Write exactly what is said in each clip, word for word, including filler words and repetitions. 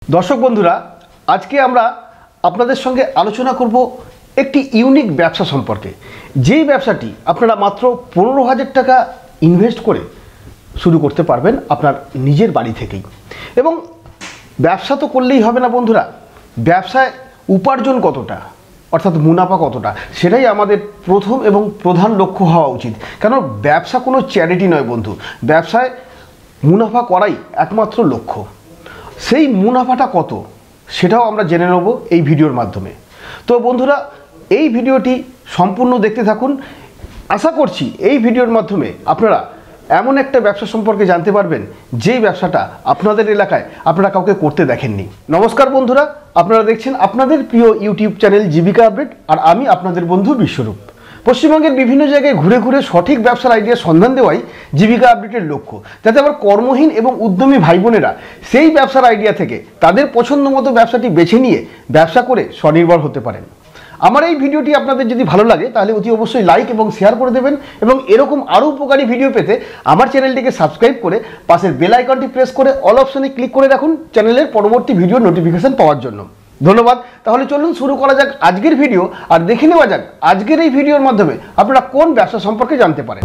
দর্শক বন্ধুরা, আজকে আমরা আপনাদের সঙ্গে আলোচনা করব একটি ইউনিক ব্যবসা সম্পর্কে, যেই ব্যবসাটি আপনারা মাত্র পনেরো হাজার টাকা ইনভেস্ট করে শুরু করতে পারবেন আপনার নিজের বাড়ি থেকেই। এবং ব্যবসা তো করলেই হবে না বন্ধুরা, ব্যবসায় উপার্জন কতটা অর্থাৎ মুনাফা কতটা সেটাই আমাদের প্রথম এবং প্রধান লক্ষ্য হওয়া উচিত। কারণ ব্যবসা কোনো চ্যারিটি নয় বন্ধু, ব্যবসায় মুনাফা করাই একমাত্র লক্ষ্য। সেই মুনাফাটা কত সেটাও আমরা জেনে নেব এই ভিডিওর মাধ্যমে। তো বন্ধুরা, এই ভিডিওটি সম্পূর্ণ দেখতে থাকুন। আশা করছি এই ভিডিওর মাধ্যমে আপনারা এমন একটা ব্যবসা সম্পর্কে জানতে পারবেন যেই ব্যবসাটা আপনাদের এলাকায় আপনারা কাউকে করতে দেখেননি। নমস্কার বন্ধুরা, আপনারা দেখছেন আপনাদের প্রিয় ইউটিউব চ্যানেল জীবিকা আপডেট, আর আমি আপনাদের বন্ধু বিশ্বরূপ। পশ্চিমবঙ্গের বিভিন্ন জায়গায় ঘুরে ঘুরে সঠিক ব্যবসার আইডিয়া সন্ধান দেওয়াই জীবিকা আপডেটের লক্ষ্য, যাতে আবার কর্মহীন এবং উদ্যমী ভাই বোনেরা সেই ব্যবসার আইডিয়া থেকে তাদের পছন্দ মতো ব্যবসাটি বেছে নিয়ে ব্যবসা করে স্বনির্ভর হতে পারেন। আমার এই ভিডিওটি আপনাদের যদি ভালো লাগে তাহলে অতি অবশ্যই লাইক এবং শেয়ার করে দেবেন, এবং এরকম আরও উপকারী ভিডিও পেতে আমার চ্যানেলটিকে সাবস্ক্রাইব করে পাশের বেল আইকনটি প্রেস করে অল অপশনে ক্লিক করে রাখুন চ্যানেলের পরবর্তী ভিডিও নোটিফিকেশন পাওয়ার জন্য। ধন্যবাদ। তাহলে চলুন শুরু করা যাক আজকের ভিডিও, আর দেখে নেওয়া যাক আজকের এই ভিডিওর মাধ্যমে আপনারা কোন ব্যবসা সম্পর্কে জানতে পারেন।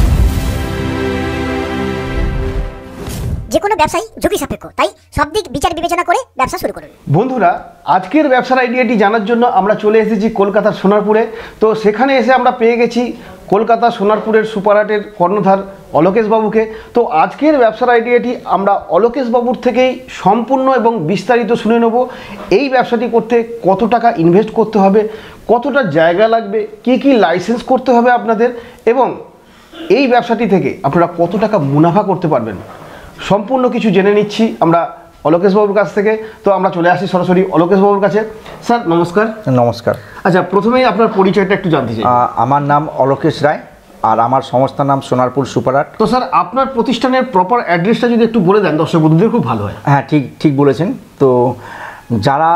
যে কোনো ব্যবসায়ী ঝুঁকি সাপেক্ষ, তাই সব দিক বিচার বিবেচনা করে ব্যবসা শুরু করুন। বন্ধুরা, আজকের ব্যবসার আইডিয়াটি জানার জন্য আমরা চলে এসেছি কলকাতার সোনারপুরে। তো সেখানে এসে আমরা পেয়ে গেছি কলকাতা সোনারপুরের সুপারহাটের কর্ণধার অলোকেশ বাবুকে। তো আজকের ব্যবসার আইডিয়াটি আমরা অলোকেশ বাবুর থেকেই সম্পূর্ণ এবং বিস্তারিত শুনে নেব। এই ব্যবসাটি করতে কত টাকা ইনভেস্ট করতে হবে, কতটা জায়গা লাগবে, কি কি লাইসেন্স করতে হবে আপনাদের, এবং এই ব্যবসাটি থেকে আপনারা কত টাকা মুনাফা করতে পারবেন, সম্পূর্ণ কিছু জেনে নিচ্ছি আমরা অলোকেশ বাবুর কাছ থেকে। তো আমরা চলে আসি সরাসরি অলোকেশ বাবুর কাছে। স্যার নমস্কার। নমস্কার। আচ্ছা, প্রথমেই আপনার পরিচয়টা একটু জানতে চাই। আমার নাম অলোকেশ রায়, আর আমার সংস্থার নাম সোনারপুর সুপারহাট। তো স্যার, আপনার প্রতিষ্ঠানের প্রপার অ্যাড্রেসটা যদি একটু বলে দেন দর্শক বন্ধুদের খুব ভালো হয়। হ্যাঁ, ঠিক ঠিক বলেছেন। তো যারা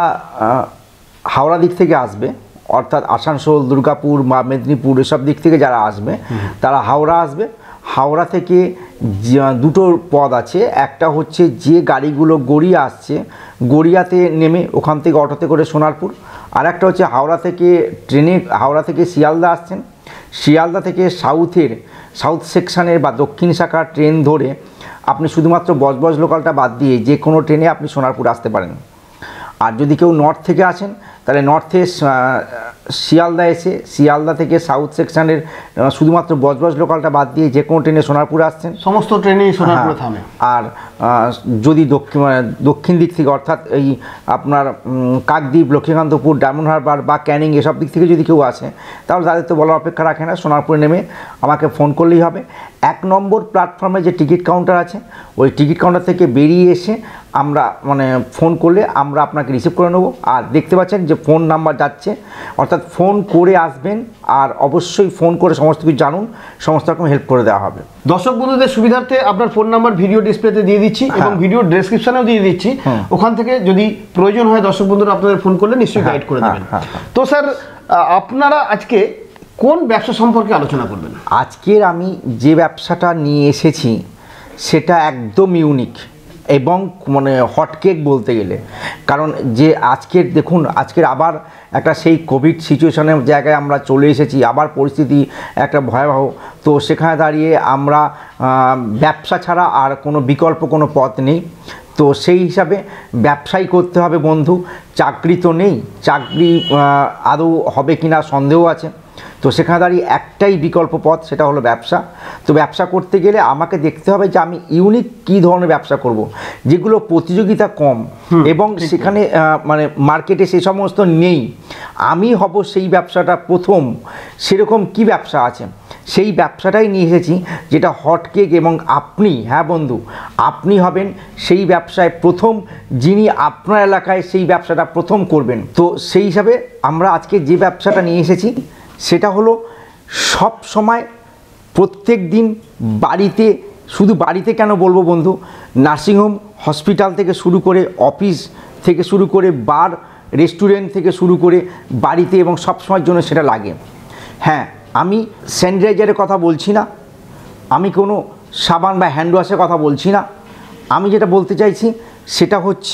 হাওড়া দিক থেকে আসবে, অর্থাৎ আসানসোল, দুর্গাপুর বা মেদিনীপুর এসব দিক থেকে যারা আসবে তারা হাওড়া আসবে। হাওড়া থেকে দুটো পদ আছে, একটা হচ্ছে যে গাড়িগুলো গড়িয়া আসছে, গড়িয়াতে নেমে ওখান থেকে অটোতে করে সোনারপুর, আর একটা হচ্ছে হাওড়া থেকে ট্রেনে, হাওড়া থেকে শিয়ালদা আসছেন, শিয়ালদা থেকে সাউথের সাউথ সেকশানের বা দক্ষিণ শাখার ট্রেন ধরে আপনি শুধুমাত্র বজবজ লোকালটা বাদ দিয়ে যে কোনো ট্রেনে আপনি সোনারপুর আসতে পারেন। আর যদি কেউ নর্থ থেকে আসেন তাহলে নর্থে শিয়ালদা এসে শিয়ালদা থেকে সাউথ সেকশনের শুধুমাত্র বজবজ লোকালটা বাদ দিয়ে যে কোনো ট্রেনে সোনারপুর আসছেন, সমস্ত ট্রেনেই সোনারপুরে থামে। আর যদি দক্ষিণ দক্ষিণ দিক থেকে অর্থাৎ এই আপনার কাকদ্বীপ, লক্ষ্মীকান্তপুর, ডায়মন্ড হারবার বা ক্যানিং এসব দিক থেকে যদি কেউ আসে তাহলে তাদের তো বলার অপেক্ষা রাখে না, সোনারপুরে নেমে আমাকে ফোন করলেই হবে। এক নম্বর প্ল্যাটফর্মে যে টিকিট কাউন্টার আছে ওই টিকিট কাউন্টার থেকে বেরিয়ে এসে আমরা মানে ফোন করলে আমরা আপনাকে রিসিভ করে নেব। আর দেখতে পাচ্ছেন যে ফোন নাম্বার যাচ্ছে, অর্থাৎ ফোন করে আসবেন, আর অবশ্যই ফোন করে সমস্ত কিছু জানুন, সমস্ত রকম হেল্প করে দেওয়া হবে। দর্শক বন্ধুদের সুবিধার্থে আপনার ফোন নাম্বার ভিডিও ডিসপ্লেতে দিয়ে দিচ্ছি এবং ভিডিও ডেসক্রিপশনেও দিয়ে দিচ্ছি, ওখান থেকে যদি প্রয়োজন হয় দর্শক বন্ধুরা আপনাদের ফোন করলে নিশ্চয়ই গাইড করে দেবেন। তো স্যার, আপনারা আজকে কোন ব্যবসা সম্পর্কে আলোচনা করবেন? আজকের আমি যে ব্যবসাটা নিয়ে এসেছি সেটা একদম ইউনিক এবং মানে হটকেক বলতে গেলে। কারণ যে আজকের দেখুন, আজকের আবার একটা সেই কোভিড সিচুয়েশনের জায়গায় আমরা চলে এসেছি, আবার পরিস্থিতি একটা ভয়াবহ। তো সেখানে দাঁড়িয়ে আমরা ব্যবসা ছাড়া আর কোনো বিকল্প কোনো পথ নেই। তো সেই হিসাবে ব্যবসাই করতে হবে বন্ধু, চাকরি তো নেই, চাকরি আদৌ হবে কিনা সন্দেহ আছে। তো সেখানে দাঁড়িয়ে একটাই বিকল্প পথ, সেটা হলো ব্যবসা। তো ব্যবসা করতে গেলে আমাকে দেখতে হবে যে আমি ইউনিক কী ধরনের ব্যবসা করব, যেগুলো প্রতিযোগিতা কম এবং সেখানে মানে মার্কেটে সে সমস্ত নেই, আমি হব সেই ব্যবসাটা প্রথম। সেরকম কি ব্যবসা আছে সেই ব্যবসাটাই নিয়ে এসেছি, যেটা হটকেক। এবং আপনি, হ্যাঁ বন্ধু, আপনি হবেন সেই ব্যবসায় প্রথম, যিনি আপনার এলাকায় সেই ব্যবসাটা প্রথম করবেন। তো সেই হিসাবে আমরা আজকে যে ব্যবসাটা নিয়ে এসেছি সেটা হলো সব সময় প্রত্যেক দিন বাড়িতে, শুধু বাড়িতে কেন বলবো বন্ধু, নার্সিংহোম, হসপিটাল থেকে শুরু করে, অফিস থেকে শুরু করে, বার, রেস্টুরেন্ট থেকে শুরু করে বাড়িতে এবং সব সময়ের জন্য সেটা লাগে। হ্যাঁ, আমি স্যানিটাইজারের কথা বলছি না, আমি কোনো সাবান বা হ্যান্ড ওয়াশের কথা বলছি না, আমি যেটা বলতে চাইছি সেটা হচ্ছে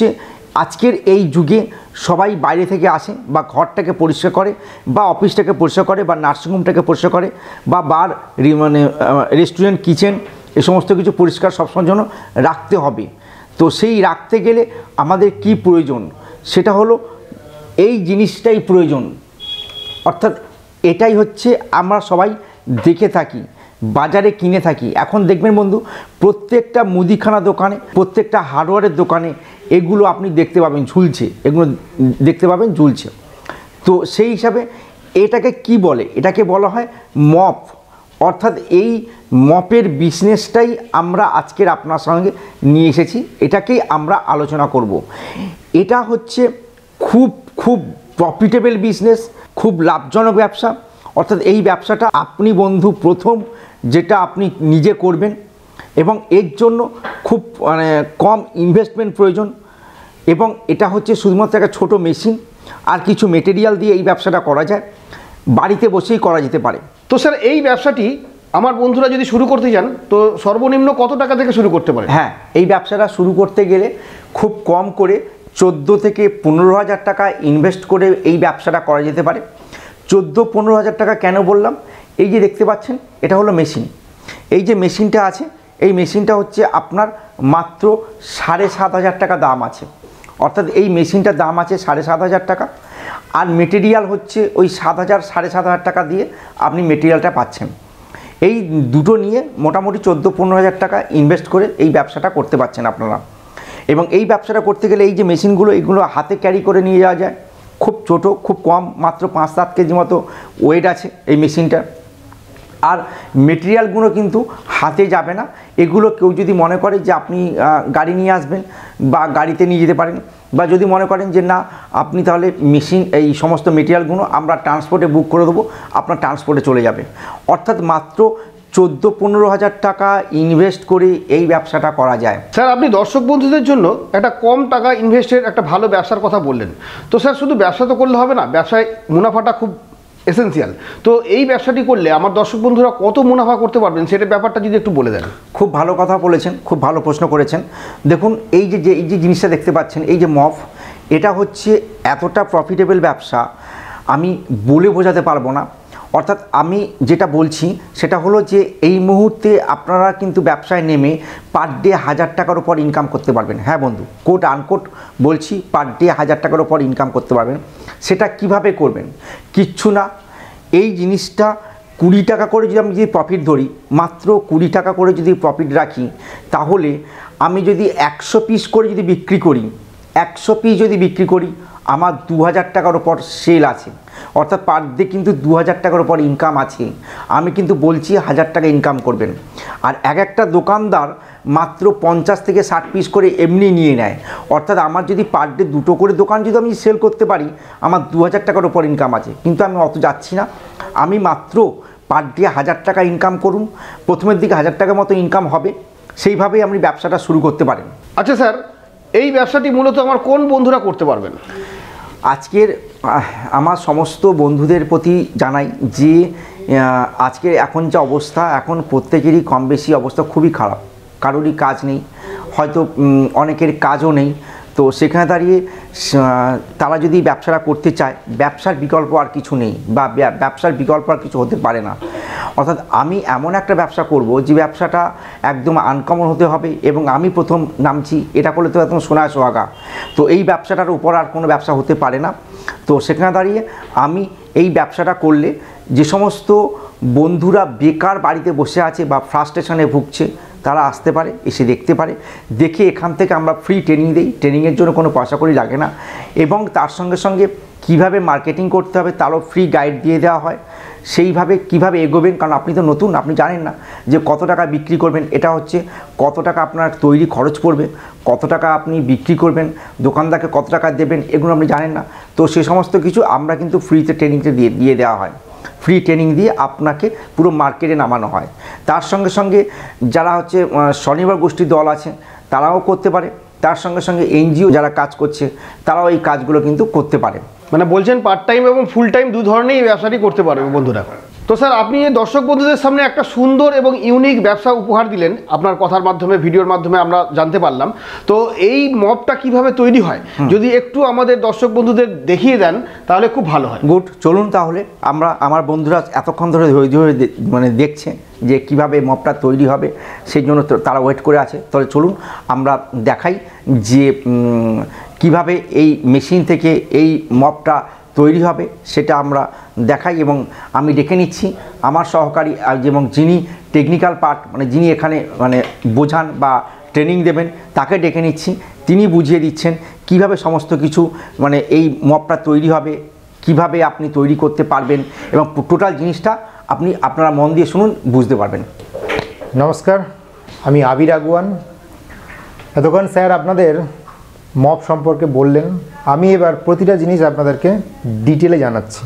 আজকের এই যুগে সবাই বাইরে থেকে আসে বা ঘরটাকে পরিষ্কার করে বা অফিসটাকে পরিষ্কার করে বা নার্সিংহোমটাকে পরিষ্কার করে বা বার মানে রেস্টুরেন্ট কিচেন এ সমস্ত কিছু পরিষ্কার সবসময়ের জন্য রাখতে হবে। তো সেই রাখতে গেলে আমাদের কি প্রয়োজন, সেটা হলো এই জিনিসটাই প্রয়োজন। অর্থাৎ এটাই হচ্ছে আমরা সবাই দেখে থাকি, বাজারে কিনে থাকি। এখন দেখবেন বন্ধু, প্রত্যেকটা মুদিখানা দোকানে, প্রত্যেকটা হার্ডওয়্যারের দোকানে এগুলো আপনি দেখতে পাবেন ঝুলছে, এগুলো দেখতে পাবেন ঝুলছে। তো সেই হিসাবে এটাকে কি বলে, এটাকে বলা হয় মপ। অর্থাৎ এই মপের বিজনেসটাই আমরা আজকের আপনার সঙ্গে নিয়ে এসেছি, এটাকেই আমরা আলোচনা করব। এটা হচ্ছে খুব খুব প্রফিটেবল বিজনেস, খুব লাভজনক ব্যবসা। অর্থাৎ এই ব্যবসাটা আপনি বন্ধু প্রথম যেটা আপনি নিজে করবেন এবং এর জন্য খুব মানে কম ইনভেস্টমেন্ট প্রয়োজন, এবং এটা হচ্ছে শুধুমাত্র একটা ছোটো মেশিন আর কিছু মেটেরিয়াল দিয়ে এই ব্যবসাটা করা যায়, বাড়িতে বসেই করা যেতে পারে। তো স্যার এই ব্যবসাটি আমার বন্ধুরা যদি শুরু করতে চান তো সর্বনিম্ন কত টাকা থেকে শুরু করতে পারে? হ্যাঁ, এই ব্যবসাটা শুরু করতে গেলে খুব কম করে চোদ্দো থেকে পনেরো হাজার টাকা ইনভেস্ট করে এই ব্যবসাটা করা যেতে পারে। চোদ্দো পনেরো হাজার টাকা কেন বললাম, এই যে দেখতে পাচ্ছেন এটা হলো মেশিন। এই যে মেশিনটা আছে, এই মেশিনটা হচ্ছে আপনার মাত্র সাড়ে সাত হাজার টাকা দাম আছে। অর্থাৎ এই মেশিনটার দাম আছে সাড়ে সাত হাজার টাকা, আর মেটেরিয়াল হচ্ছে ওই সাত হাজার সাড়ে সাত হাজার টাকা দিয়ে আপনি মেটেরিয়ালটা পাচ্ছেন। এই দুটো নিয়ে মোটামুটি চোদ্দো পনেরো হাজার টাকা ইনভেস্ট করে এই ব্যবসাটা করতে পারছেন আপনারা। এবং এই ব্যবসাটা করতে গেলে এই যে মেশিনগুলো, এগুলো হাতে ক্যারি করে নিয়ে যাওয়া যায়, খুব ছোট, খুব কম, মাত্র পাঁচ সাত কেজি মতো ওয়েট আছে এই মেশিনটা। আর মেটেরিয়ালগুলো কিন্তু হাতে যাবে না, এগুলো কেউ যদি মনে করে যে আপনি গাড়ি নিয়ে আসবেন বা গাড়িতে নিয়ে যেতে পারেন, বা যদি মনে করেন যে না আপনি তাহলে মেশিন এই সমস্ত মেটেরিয়ালগুলো আমরা ট্রান্সপোর্টে বুক করে দেবো, আপনার ট্রান্সপোর্টে চলে যাবে। অর্থাৎ মাত্র চোদ্দো পনেরো হাজার টাকা ইনভেস্ট করে এই ব্যবসাটা করা যায়। স্যার আপনি দর্শক বন্ধুদের জন্য একটা কম টাকা ইনভেস্টের একটা ভালো ব্যবসার কথা বললেন। তো স্যার শুধু ব্যবসা তো করলে হবে না, ব্যবসায় মুনাফাটা খুব এসেন্সিয়াল। তো এই ব্যবসাটি করলে আমার দর্শক বন্ধুরা কত মুনাফা করতে পারবেন সেটার ব্যাপারটা যদি একটু বলে দেন। খুব ভালো কথা বলেছেন, খুব ভালো প্রশ্ন করেছেন। দেখুন এই যে যে এই যে জিনিসটা দেখতে পাচ্ছেন, এই যে মফ, এটা হচ্ছে এতটা প্রফিটেবল ব্যবসা আমি বলে বোঝাতে পারবো না। অর্থাৎ আমি যেটা বলছি সেটা হলো যে এই মুহূর্তে আপনারা কিন্তু ব্যবসায় নেমে পার ডে হাজার টাকার উপর ইনকাম করতে পারবেন। হ্যাঁ বন্ধু, কোট আনকোট বলছি, পার ডে হাজার টাকার উপর ইনকাম করতে পারবেন। সেটা কিভাবে করবেন? কিচ্ছু না, এই জিনিসটা কুড়ি টাকা করে যদি আমি যদি প্রফিট ধরি, মাত্র কুড়ি টাকা করে যদি প্রফিট রাখি, তাহলে আমি যদি একশো পিস করে যদি বিক্রি করি, একশো পিস যদি বিক্রি করি, আমার দু হাজার টাকার ওপর সেল আছে। অর্থাৎ পার ডে কিন্তু দু হাজার টাকার ওপর ইনকাম আছে। আমি কিন্তু বলছি হাজার টাকা ইনকাম করবেন। আর এক একটা দোকানদার মাত্র পঞ্চাশ থেকে ষাট পিস করে এমনি নিয়ে নেয়। অর্থাৎ আমার যদি পার ডে দুটো করে দোকান যদি আমি সেল করতে পারি, আমার দু হাজার টাকার ওপর ইনকাম আছে। কিন্তু আমি অত যাচ্ছি না, আমি মাত্র পার ডে হাজার টাকা ইনকাম করুন, প্রথমের দিকে হাজার টাকা মতো ইনকাম হবে, সেইভাবেই আপনি ব্যবসাটা শুরু করতে পারেন। আচ্ছা স্যার, এই ব্যবসাটি মূলত আমার কোন বন্ধুরা করতে পারবেন? আজকের আমার সমস্ত বন্ধুদের প্রতি জানাই যে আজকের এখন যে অবস্থা, এখন প্রত্যেকেরই কম বেশি অবস্থা খুবই খারাপ। কারোরই কাজ নেই, হয়তো অনেকের কাজও নেই। তো সেখানে দাঁড়িয়ে তারা যদি ব্যবসাটা করতে চায়, ব্যবসার বিকল্প আর কিছু নেই, বা ব্যবসার বিকল্প আর কিছু হতে পারে না। অর্থাৎ আমি এমন একটা ব্যবসা করব যে ব্যবসাটা একদম আনকমন হতে হবে, এবং আমি প্রথম নামছি, এটা করলে তো একদম সোনা সোহাগা। তো এই ব্যবসাটার উপর আর কোনো ব্যবসা হতে পারে না। তো সেখানে দাঁড়িয়ে আমি এই ব্যবসাটা করলে যে সমস্ত বন্ধুরা বেকার বাড়িতে বসে আছে বা ফ্রাস্ট্রেশনে ভুগছে, তারা আসতে পারে, এসে দেখতে পারে, দেখে এখান থেকে আমরা ফ্রি ট্রেনিং দিই। ট্রেনিংয়ের জন্য কোনো পয়সা করি লাগে না, এবং তার সঙ্গে সঙ্গে কিভাবে মার্কেটিং করতে হবে তারও ফ্রি গাইড দিয়ে দেওয়া হয়। সেইভাবে কিভাবে এগোবেন, কারণ আপনি তো নতুন, আপনি জানেন না যে কত টাকা বিক্রি করবেন। এটা হচ্ছে কত টাকা আপনার তৈরি খরচ পড়বে, কত টাকা আপনি বিক্রি করবেন, দোকানদারকে কত টাকা দেবেন, এগুলো আপনি জানেন না। তো সে সমস্ত কিছু আমরা কিন্তু ফ্রিতে ট্রেনিংটা দিয়ে দিয়ে দেওয়া হয়। ফ্রি ট্রেনিং দিয়ে আপনাকে পুরো মার্কেটে নামানো হয়। তার সঙ্গে সঙ্গে যারা হচ্ছে স্বনির্ভর গোষ্ঠীর দল আছে তারাও করতে পারে, তার সঙ্গে সঙ্গে এনজিও যারা কাজ করছে তারাও এই কাজগুলো কিন্তু করতে পারে। মানে বলছেন পার্ট টাইম এবং ফুল টাইম দু ধরনের এই ব্যবসাটি করতে পারবে বন্ধুরা। তো তো স্যার আপনি এই দর্শক বন্ধুদের সামনে একটা সুন্দর এবং ইউনিক ব্যবসা উপহার দিলেন আপনার কথার মাধ্যমে, ভিডিওর মাধ্যমে আমরা জানতে পারলাম। তো এই মপটা কিভাবে তৈরি হয় যদি একটু আমাদের দর্শক বন্ধুদের দেখিয়ে দেন তাহলে খুব ভালো হয়। গুড, চলুন তাহলে আমরা, আমার বন্ধুরা এতক্ষণ ধরে ধৈর্য ধরে দে- মানে দেখছে যে কিভাবে মপটা তৈরি হবে, সেই জন্য তো তারা ওয়েট করে আছে। তাহলে চলুন আমরা দেখাই যে উম, কিভাবে এই মেশিন থেকে এই মপটা তৈরি হবে সেটা আমরা দেখাই। এবং আমি ডেকে নিচ্ছি আমার সহকারী আর এবং যিনি টেকনিক্যাল পার্ট মানে যিনি এখানে মানে বোঝান বা ট্রেনিং দেবেন তাকে ডেকে নিচ্ছি। তিনি বুঝিয়ে দিচ্ছেন কিভাবে সমস্ত কিছু মানে এই মপটা তৈরি হবে, কিভাবে আপনি তৈরি করতে পারবেন এবং টোটাল জিনিসটা আপনি আপনারা মন দিয়ে শুনুন, বুঝতে পারবেন। নমস্কার, আমি আবির আগুয়ান। এতক্ষণ স্যার আপনাদের মপ সম্পর্কে বললেন, আমি এবার প্রতিটা জিনিস আপনাদেরকে ডিটেলে জানাচ্ছি।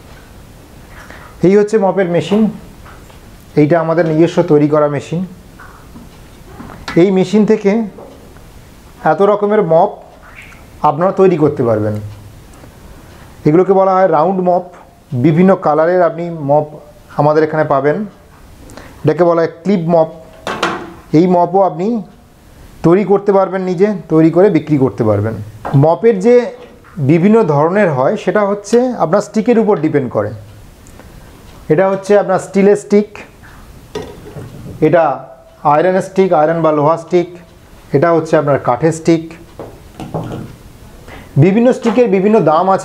এই হচ্ছে মপের মেশিন, এইটা আমাদের নিজস্ব তৈরি করা মেশিন। এই মেশিন থেকে এত রকমের মপ আপনারা তৈরি করতে পারবেন। এগুলোকে বলা হয় রাউন্ড মপ। বিভিন্ন কালারের আপনি মপ আমাদের এখানে পাবেন। এটাকে বলা হয় ক্লিপ মপ। এই মপও আপনি তৈরি করতে পারবেন, নিজে তৈরি করে বিক্রি করতে পারবেন। মপের যে বিভিন্ন ধরনের হয় সেটা হচ্ছে আপনার স্টিকের উপর ডিপেন্ড করে। এটা হচ্ছে আপনার স্টিলের স্টিক, এটা আয়রন স্টিক, আয়রন বা লোহা স্টিক, এটা হচ্ছে আপনার কাঠের স্টিক। বিভিন্ন স্টিকের বিভিন্ন দাম আছে।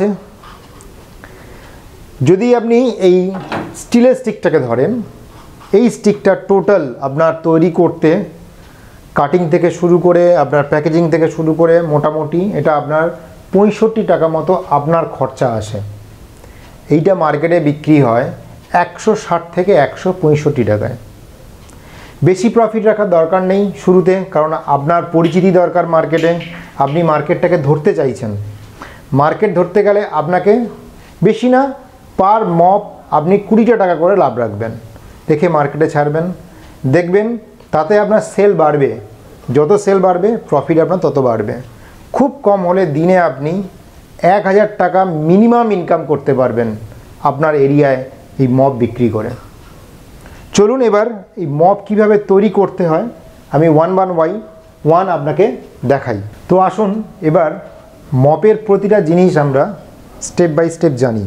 যদি আপনি এই স্টিলের স্টিকটাকে ধরেন, এই স্টিকটা টোটাল আপনার তৈরি করতে কাটিং থেকে শুরু করে আপনার প্যাকেজিং থেকে শুরু করে মোটামুটি এটা আপনার পঁয়ষট্টি টাকা মতো আপনার খরচা আসে। এইটা মার্কেটে বিক্রি হয় একশো ষাট থেকে একশো পঁয়ষট্টি টাকায়। বেশি প্রফিট রাখার দরকার নেই শুরুতে, কারণ আপনার পরিচিতি দরকার মার্কেটে। আপনি মার্কেটটাকে ধরতে চাইছেন। মার্কেট ধরতে গেলে আপনাকে বেশি না, পার মপ আপনি কুড়িটা টাকা করে লাভ রাখবেন, রেখে মার্কেটে ছাড়বেন। দেখবেন তাতে আপনার সেল বাড়বে। যত সেল বাড়বে প্রফিট আপনার তত বাড়বে। খুব কম হলে দিনে আপনি এক হাজার টাকা মিনিমাম ইনকাম করতে পারবেন আপনার এরিয়ায় এই মপ বিক্রি করে। চলুন এবার এই মপ কিভাবে তৈরি করতে হয় আমি ওয়ান ওয়ান বাই ওয়ান আপনাকে দেখাই। তো আসুন এবার মপের প্রতিটা জিনিস আমরা স্টেপ বাই স্টেপ জানি।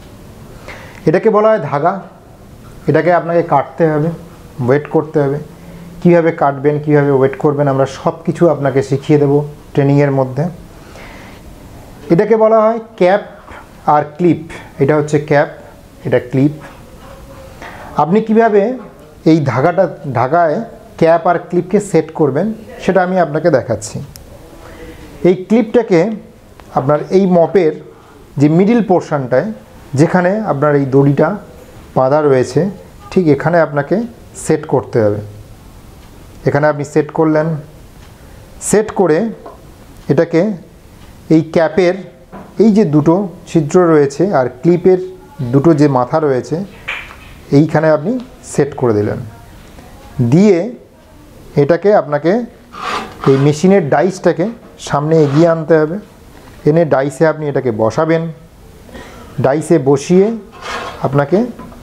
এটাকে বলা হয় ধাগা। এটাকে আপনাকে কাটতে হবে, ওয়েট করতে হবে। কীভাবে কাটবেন, কীভাবে ওয়েট করবেন আমরা সব কিছু আপনাকে শিখিয়ে দেব ট্রেনিংয়ের মধ্যে। এটাকে বলা হয় ক্যাপ আর ক্লিপ। এটা হচ্ছে ক্যাপ, এটা ক্লিপ। আপনি কিভাবে এই ধাগাটা ঢাকায় ক্যাপ আর ক্লিপকে সেট করবেন সেটা আমি আপনাকে দেখাচ্ছি। এই ক্লিপটাকে আপনার এই মপের যে মিডিল পোর্শনটায়, যেখানে আপনার এই দড়িটা বাঁধা রয়েছে, ঠিক এখানে আপনাকে সেট করতে হবে। এখানে আপনি সেট করলেন। সেট করে এটাকে এই ক্যাপের এই যে দুটো ছিদ্র রয়েছে আর ক্লিপের দুটো যে মাথা রয়েছে এইখানে আপনি সেট করে দিলেন। দিয়ে এটাকে আপনাকে এই মেশিনের ডাইসটাকে সামনে এগিয়ে আনতে হবে। এনে ডাইসে আপনি এটাকে বসাবেন। ডাইসে বসিয়ে আপনাকে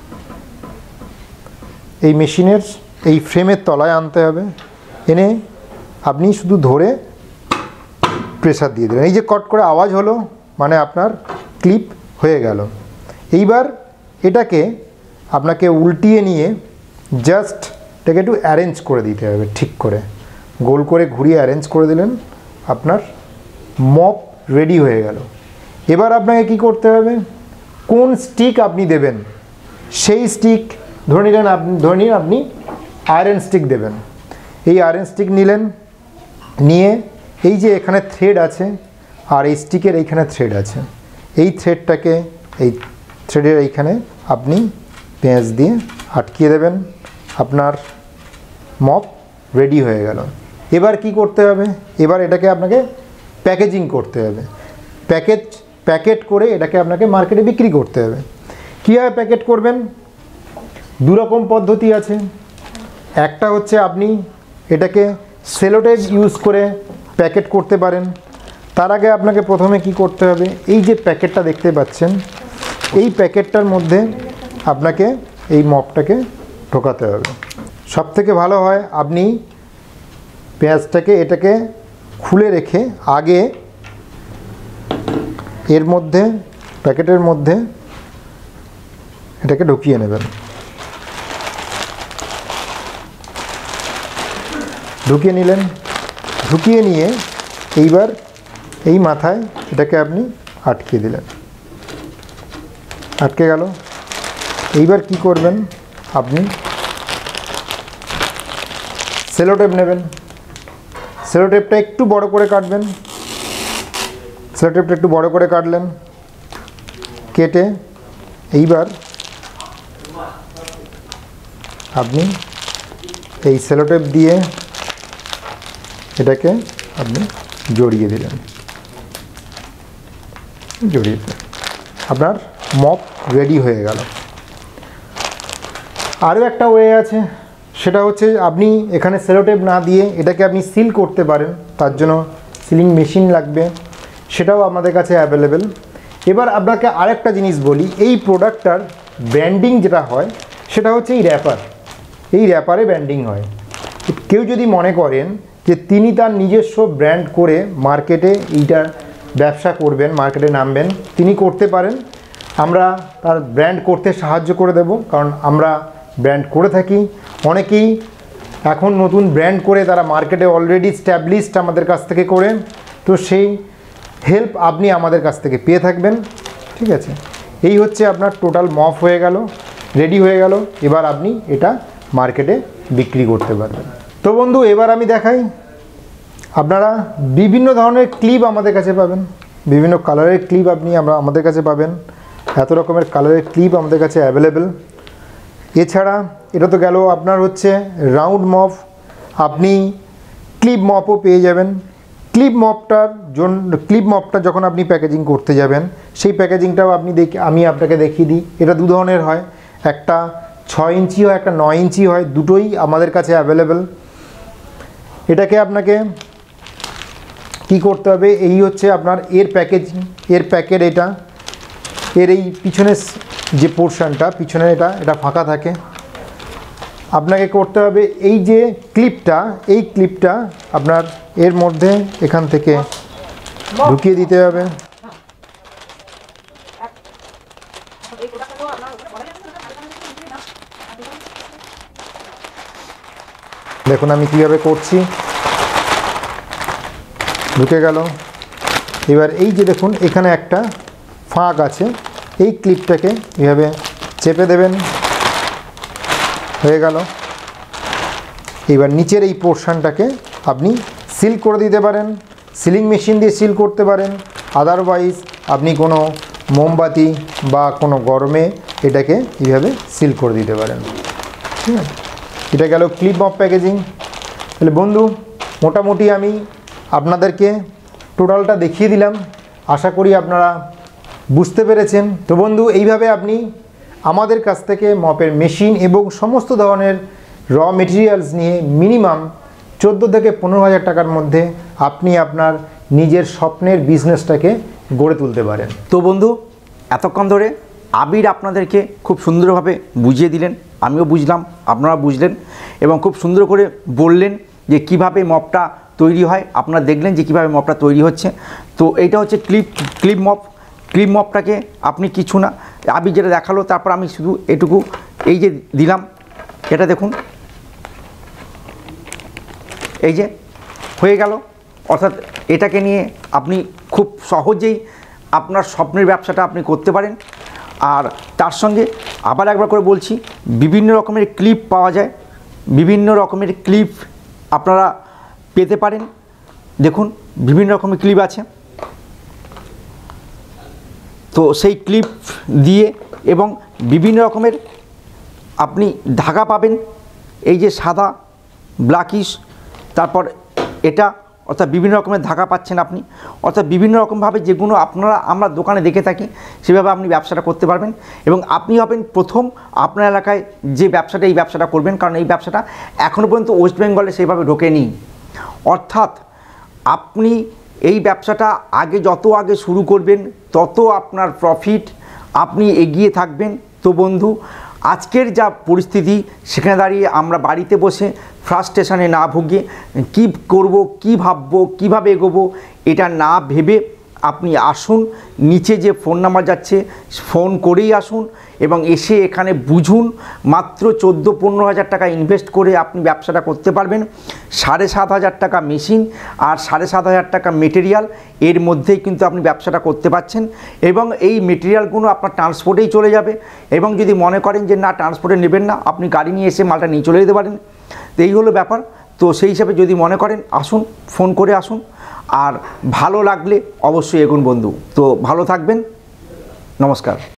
এই মেশিনের এই ফ্রেমের তলায় আনতে হবে। এনে আপনি শুধু ধরে প্রেসার দিয়ে দেবেন। এই যে কট করে আওয়াজ হলো মানে আপনার ক্লিপ হয়ে গেল। এইবার এটাকে আপনাকে উল্টিয়ে নিয়ে জাস্ট এটাকে একটু অ্যারেঞ্জ করে দিতে হবে, ঠিক করে গোল করে ঘুরিয়ে অ্যারেঞ্জ করে দিলেন, আপনার মপ রেডি হয়ে গেল। এবার আপনাকে কি করতে হবে, কোন স্টিক আপনি দেবেন সেই স্টিক ধরে নিলেন। আপনি ধরে নিন আপনি আয়রন স্টিক দেবেন। এই আয়রন স্টিক নিলেন, নিয়ে এই যে এখানে থ্রেড আছে আর এই স্টিকের এইখানে থ্রেড আছে, এই থ্রেডটাকে এই থ্রেডের এইখানে আপনি পেঁয়াজ দিয়ে আটকিয়ে দেবেন। আপনার মপ রেডি হয়ে গেল। এবার কি করতে হবে, এবার এটাকে আপনাকে প্যাকেজিং করতে হবে। প্যাকেজ প্যাকেট করে এটাকে আপনাকে মার্কেটে বিক্রি করতে হবে। কীভাবে প্যাকেট করবেন, দুরকম পদ্ধতি আছে। একটা হচ্ছে আপনি এটাকে সেলোটেপ ইউজ করে প্যাকেট করতে পারেন। তার আগে আপনাকে প্রথমে কি করতে হবে, এই যে প্যাকেটটা দেখতে পাচ্ছেন এই প্যাকেটটার মধ্যে আপনাকে এই মপটাকে ঢোকাতে হবে। সব থেকে ভালো হয় আপনি পেঁয়াজটাকে এটাকে খুলে রেখে আগে এর মধ্যে প্যাকেটের মধ্যে এটাকে ঢুকিয়ে নেবেন। ঢুকিয়ে নিলেন, ঢুকিয়ে নিয়ে এইবার এই মাথায় এটাকে আপনি আটকে দিলেন, আটকে গেল। এইবার কি করবেন, আপনি সেলোটেপ নেবেন, সেলোটেপটা একটু বড় করে কাটবেন, সেলোটেপটা একটু বড় করে কাটলেন, কেটে এইবার আপনি এই সেলোটেপ দিয়ে এটাকে আপনি জড়িয়ে দিলেন, জড়িয়ে দিলেন, আপনার মপ রেডি হয়ে গেল। আরও একটা ওয়ে আছে, সেটা হচ্ছে আপনি এখানে সেলোটেপ না দিয়ে এটাকে আপনি সিল করতে পারেন, তার জন্য সিলিং মেশিন লাগবে, সেটাও আমাদের কাছে অ্যাভেলেবেল। এবার আপনাকে আরেকটা জিনিস বলি, এই প্রোডাক্টটার ব্র্যান্ডিং যেটা হয় সেটা হচ্ছে এই র্যাপার, এই র্যাপারে ব্র্যান্ডিং হয়। কেউ যদি মনে করেন যে তিনি তার নিজস্ব ব্র্যান্ড করে মার্কেটে এইটার ব্যবসা করবেন, মার্কেটে নামবেন, তিনি করতে পারেন। আমরা তার ব্র্যান্ড করতে সাহায্য করে দেব, কারণ আমরা ব্র্যান্ড করে থাকি। অনেকেই এখন নতুন ব্র্যান্ড করে তারা মার্কেটে অলরেডি স্ট্যাবলিশড আমাদের কাছ থেকে করে, তো সেই হেল্প আপনি আমাদের কাছ থেকে পেয়ে থাকবেন। ঠিক আছে, এই হচ্ছে আপনার টোটাল মপ হয়ে গেল, রেডি হয়ে গেল। এবার আপনি এটা মার্কেটে বিক্রি করতে পারবেন। তো বন্ধু, এবার আমি দেখাই, আপনারা বিভিন্ন ধরনের ক্লিপ আমাদের কাছে পাবেন, বিভিন্ন কালারের ক্লিপ আপনি আমরা আমাদের কাছে পাবেন, এত রকমের কালারের ক্লিপ আমাদের কাছে অ্যাভেলেবেল। এছাড়া এটা তো গেল আপনার হচ্ছে রাউন্ড মপ, আপনি ক্লিপ মপও পেয়ে যাবেন। ক্লিপ মপটার জন্য ক্লিপ মপটা যখন আপনি প্যাকেজিং করতে যাবেন, সেই প্যাকেজিংটাও আপনি দেখি আমি আপনাকে দেখিয়ে দিই। এটা দু ধরনের হয়, একটা ছয় ইঞ্চি হয়, একটা নয় ইঞ্চি হয়, দুটোই আমাদের কাছে অ্যাভেলেবেল। এটাকে আপনাকে কি করতে হবে, এই হচ্ছে আপনার এর প্যাকেজিং, এর প্যাকেট, এটা এর এই পিছনের যে পোর্শনটা পিছনে এটা এটা ফাঁকা থাকে। আপনাকে করতে হবে এই যে ক্লিপটা, এই ক্লিপটা আপনার এর মধ্যে এখান থেকে ঢুকিয়ে দিতে হবে। দেখুন আমি কীভাবে করছি, ঢুকে গেল। এবার এই যে দেখুন এখানে একটা ফাঁক আছে, এই ক্লিপটাকে এইভাবে চেপে দেবেন, হয়ে গেল। এবার নিচের এই পোর্শনটাকে আপনি সিল করে দিতে পারেন, সিলিং মেশিন দিয়ে সিল করতে পারেন, আদারওয়াইজ আপনি কোনো মোমবাতি বা কোনো গরমে এটাকে এইভাবে সিল করে দিতে পারেন। ঠিক আছে, এটা গেল ক্লিপ মপ প্যাকেজিং। তাহলে বন্ধু, মোটামুটি আমি আপনাদেরকে টোটালটা দেখিয়ে দিলাম, আশা করি আপনারা বুঝতে পেরেছেন। তো বন্ধু, এইভাবে আপনি আমাদের কাছ থেকে মপের মেশিন এবং সমস্ত ধরনের র মেটেরিয়ালস নিয়ে মিনিমাম চোদ্দো থেকে পনেরো হাজার টাকার মধ্যে আপনি আপনার নিজের স্বপ্নের বিজনেসটাকে গড়ে তুলতে পারেন। তো বন্ধু, এতক্ষণ ধরে আবির আপনাদেরকে খুব সুন্দরভাবে বুঝিয়ে দিলেন, আমিও বুঝলাম, আপনারা বুঝলেন, এবং খুব সুন্দর করে বললেন যে কিভাবে মপটা তৈরি হয়। আপনারা দেখলেন যে কীভাবে মপটা তৈরি হচ্ছে। তো এইটা হচ্ছে ক্লিপ ক্লিপ মপ। ক্লিপ মপটাকে আপনি কিছু না, আবির যেটা দেখালো, তারপর আমি শুধু এটুকু এই যে দিলাম, এটা দেখুন, এই যে হয়ে গেল। অর্থাৎ এটাকে নিয়ে আপনি খুব সহজেই আপনার স্বপ্নের ব্যবসাটা আপনি করতে পারেন। আর তার সঙ্গে আবার একবার করে বলছি, বিভিন্ন রকমের ক্লিপ পাওয়া যায়, বিভিন্ন রকমের ক্লিপ আপনারা পেতে পারেন। দেখুন বিভিন্ন রকমের ক্লিপ আছে, তো সেই ক্লিপ দিয়ে এবং বিভিন্ন রকমের আপনি ধাগা পাবেন, এই যে সাদা, ব্ল্যাকিশ, তারপর এটা, অর্থাৎ বিভিন্ন রকমের ধাগা পাচ্ছেন আপনি। অর্থাৎ বিভিন্ন রকমভাবে যেগুলো আপনারা আমরা দোকানে দেখে থাকি সেভাবে আপনি ব্যবসাটা করতে পারবেন, এবং আপনি হবেন প্রথম আপনার এলাকায় যে ব্যবসাটা এই ব্যবসাটা করবেন, কারণ এই ব্যবসাটা এখনও পর্যন্ত ওয়েস্ট বেঙ্গলে সেইভাবে ঢোকেনি। অর্থাৎ আপনি এই ব্যবসাটা আগে যত আগে শুরু করবেন তত আপনার প্রফিট, আপনি এগিয়ে থাকবেন। তো বন্ধু, আজকের যা পরিস্থিতি সেখানে দাঁড়িয়ে আমরা বাড়িতে বসে ফ্রাস্ট্রেশনে না ভুগে কী করব, কী ভাববো, কীভাবে এগোবো এটা না ভেবে আপনি আসুন, নিচে যে ফোন নাম্বার যাচ্ছে ফোন করেই আসুন এবং এসে এখানে বুঝুন। মাত্র চোদ্দো পনেরো হাজার টাকা ইনভেস্ট করে আপনি ব্যবসাটা করতে পারবেন। সাড়ে সাত হাজার টাকা মেশিন আর সাড়ে সাত হাজার টাকা মেটেরিয়াল, এর মধ্যেই কিন্তু আপনি ব্যবসাটা করতে পারছেন এবং এই মেটেরিয়ালগুলো আপনার ট্রান্সপোর্টেই চলে যাবে। এবং যদি মনে করেন যে না ট্রান্সপোর্টে নেবেন না, আপনি গাড়ি নিয়ে এসে মালটা নিয়ে চলে যেতে পারেন। তো এই হলো ব্যাপার। তো সেই হিসাবে যদি মনে করেন আসুন, ফোন করে আসুন, আর ভালো লাগলে অবশ্যই এগোন বন্ধু। তো ভালো থাকবেন, নমস্কার।